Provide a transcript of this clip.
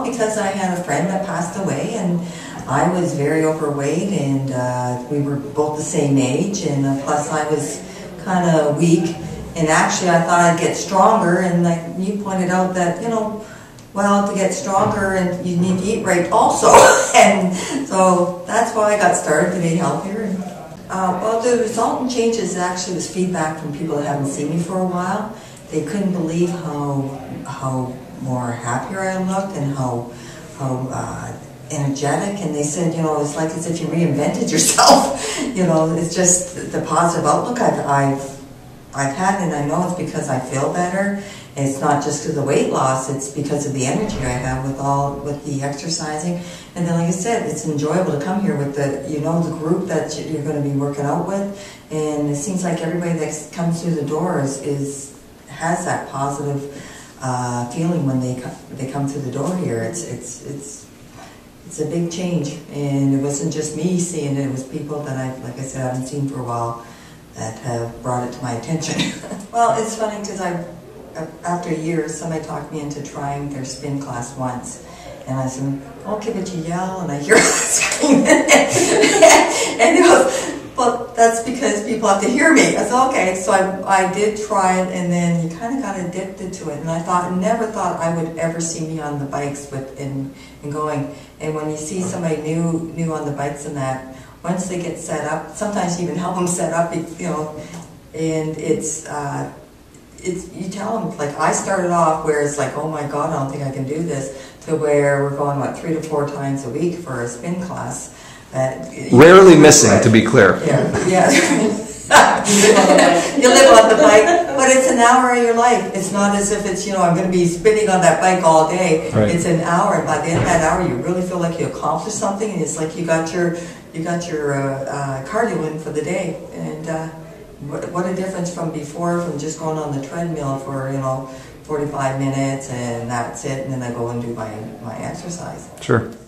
because I had a friend that passed away, and I was very overweight, and we were both the same age, and plus I was kind of weak, and actually I thought I'd get stronger, and like you pointed out that, you know, well, to get stronger and you need to eat right also. And so that's why I got started to be healthier. And, well, the resultant changes actually was feedback from people that haven't seen me for a while. They couldn't believe how more happier I looked and how energetic, and they said, you know, it's like as if you reinvented yourself. You know, it's just the positive outlook I've had, and I know it's because I feel better. It's not just because of the weight loss, it's because of the energy I have with the exercising. And then, like I said, it's enjoyable to come here with the, you know, the group that you're going to be working out with. And it seems like everybody that comes through the door has that positive feeling when they come through the door here. It's a big change, and it wasn't just me seeing it. It was people that like I said, I haven't seen for a while that have brought it to my attention. Well, it's funny because after years, somebody talked me into trying their spin class once. And I said, okay, but you yell, and I hear screaming. And he goes, well, that's because people have to hear me. I said, okay. So I did try it, and then you kind of got addicted to it. And I never thought I would ever see me on the bikes and going. And when you see somebody new on the bikes and that, once they get set up, sometimes you even help them set up, you know, and you tell them, like I started off where it's like, oh my God, I don't think I can do this, to where we're going, what, 3 to 4 times a week for a spin class. Rarely missing, to be clear. Yeah. You live on the bike, but it's an hour of your life. It's not as if it's, you know, I'm going to be spinning on that bike all day. Right. It's an hour, and by the end of that hour, you really feel like you accomplished something, and it's like you got your cardio in for the day. And what a difference from before, from just going on the treadmill for, you know, 45 minutes, and that's it, and then I go and do my exercise. Sure.